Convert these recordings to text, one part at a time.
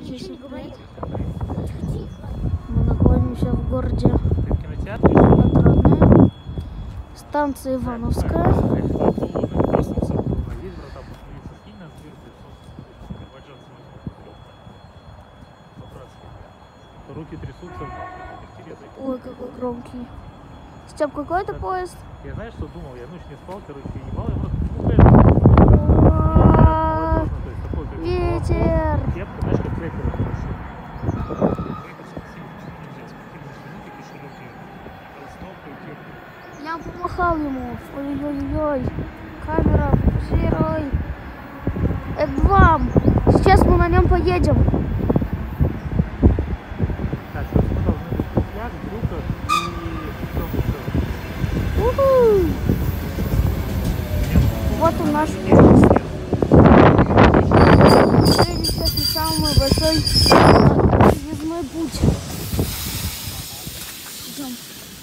Всем привет. Мы находимся в городе Отрадное, станция Ивановская. Руки трясутся. Ой, какой громкий. Степ, какой это поезд? Я знаешь, что думал? Я ночь не спал, короче, ебал, я просто Ветер! кепка, знаешь, как трекеры хорошо. Я помахал ему. Ой-ой-ой. Камера, фокусируй. Это вам. Сейчас мы на нем поедем. Так, сейчас мы должны быть в туфлях, брюках и Уху! Вот он наш поезд. Впереди сейчас не самый большой подъездной путь. Идем.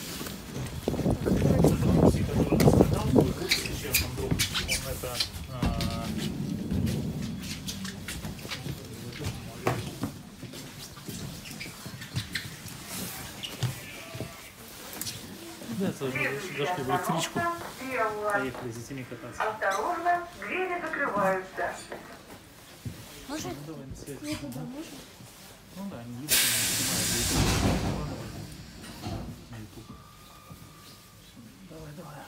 Зашли в электричку. Поехали с детьми кататься. Осторожно, двери закрываются. Можно? Ну, давай на связь. Я туда можно? Ну да, они видят, они снимают. Давай.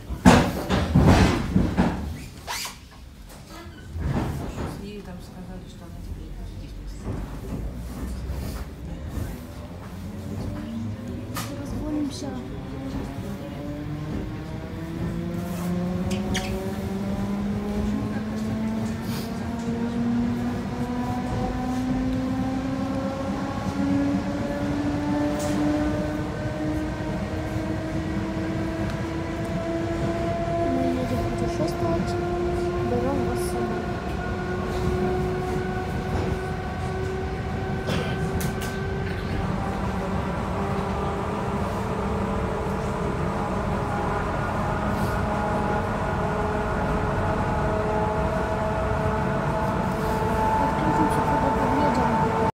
Ей там сказали, что она теперь здесь Разгонимся.